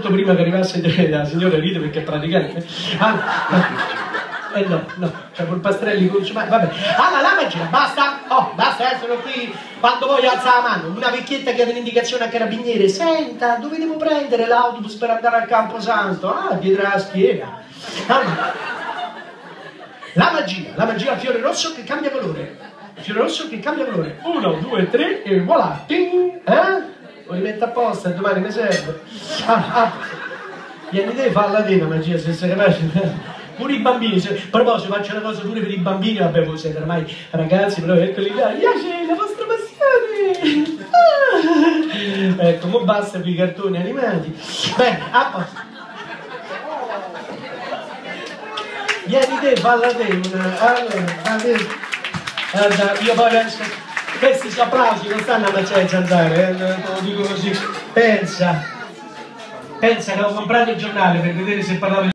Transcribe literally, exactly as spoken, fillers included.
molto prima che arrivasse la signora Rita perché è praticante. Ah, eh no, no, c'è col Pastrelli, con... ma vabbè. Allora la magia, basta, oh, basta, eh, sono qui, quando voglio alza la mano, una vecchietta che ha un'indicazione a carabiniere, senta, dove devo prendere l'autobus per andare al Camposanto? Ah, dietro la schiena. Allora, la magia, la magia al fiore rosso che cambia colore, il fiore rosso che cambia colore, uno, due, tre e voilà, ting, eh? Lo rimetto a posto, domani mi serve. Ah, ah, vieni te, fa la tena magia, se sei capace. Pure i bambini, se, a proposito faccio una cosa pure per i bambini, vabbè voi siete ormai ragazzi, però eccoli là, piace la vostra passione! Ah, ecco, mo basta per i cartoni animati. Bene, a posto. Vieni te, falla te, una, allora, a te. Guarda, io poi penso, questi sono applausi, non stanno a mangiare zanzare, eh, te lo dico così. Pensa, pensa che ho comprato il giornale per vedere se parlava